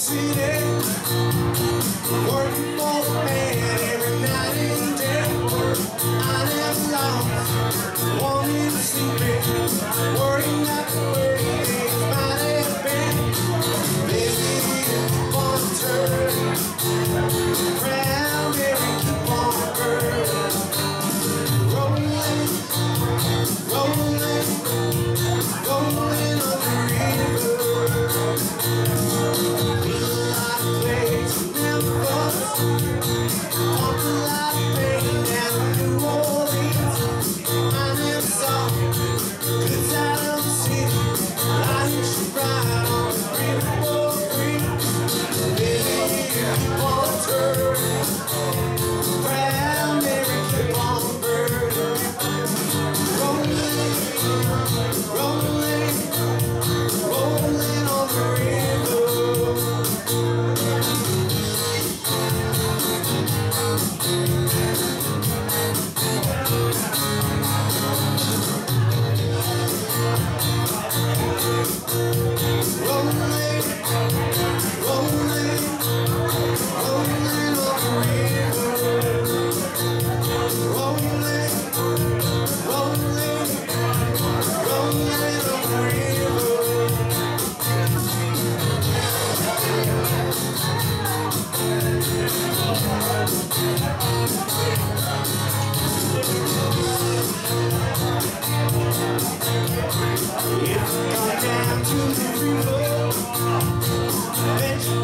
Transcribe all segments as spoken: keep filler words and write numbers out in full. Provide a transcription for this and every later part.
city, working for the man every night and day. I never lost, wanting to see me, worrying not the way things might have been. Baby, keep on turning, cranberry keep on burning, rolling, rolling, rolling on the river.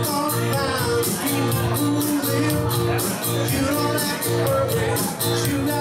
You don't have to worry, you